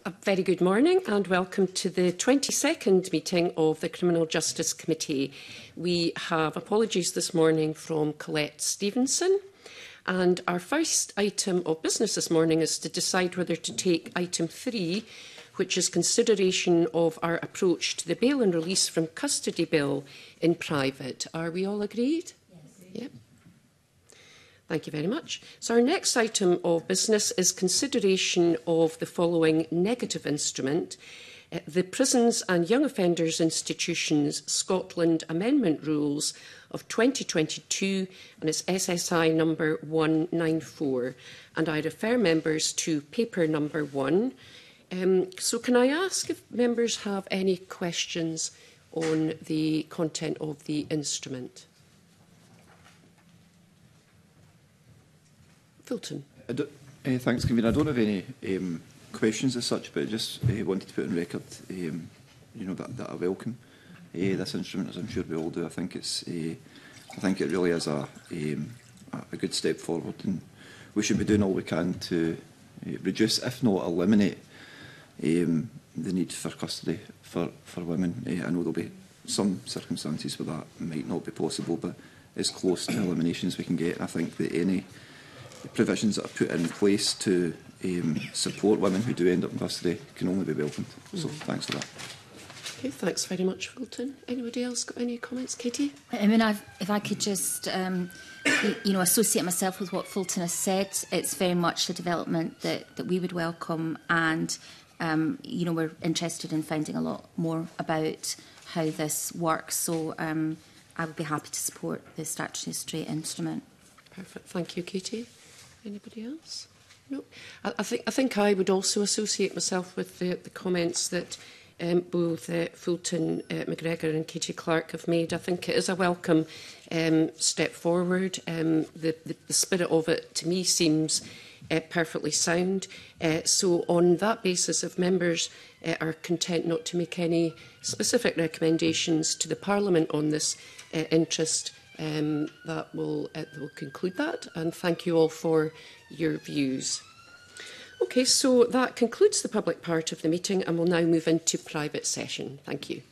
A very good morning and welcome to the 22nd meeting of the Criminal Justice Committee. We have apologies this morning from Colette Stevenson, and our first item of business this morning is to decide whether to take item 3, which is consideration of our approach to the bail and release from custody bill in private. Are we all agreed? Yes. Yep. Thank you very much. So our next item of business is consideration of the following negative instrument, the Prisons and Young Offenders Institutions Scotland Amendment Rules of 2022, and it's SSI number 194. And I refer members to paper number 1. So can I ask if members have any questions on the content of the instrument? Fulton. Thanks, Convener. I don't have any questions as such, but I just wanted to put on record, that I welcome this instrument, as I'm sure we all do. I think it really is a good step forward, and we should be doing all we can to reduce, if not eliminate, the need for custody for women. I know there'll be some circumstances where that might not be possible, but as close to elimination as we can get. I think that any provisions that are put in place to support women who do end up in custody can only be welcomed. So thanks for that. Okay, thanks very much, Fulton. Anybody else got any comments? Katie? I mean, if I could just, associate myself with what Fulton has said, it's very much the development that we would welcome, and we're interested in finding a lot more about how this works. So I would be happy to support the statutory straight instrument. Perfect. Thank you, Katie. Anybody else? No. I think I would also associate myself with the comments that both Fulton McGregor and Katie Clark have made. I think it is a welcome step forward. The spirit of it, to me, seems perfectly sound. So on that basis, if members are content not to make any specific recommendations to the Parliament on this interest, that will conclude that, and thank you all for your views. Okay, so that concludes the public part of the meeting, and we'll now move into private session. Thank you.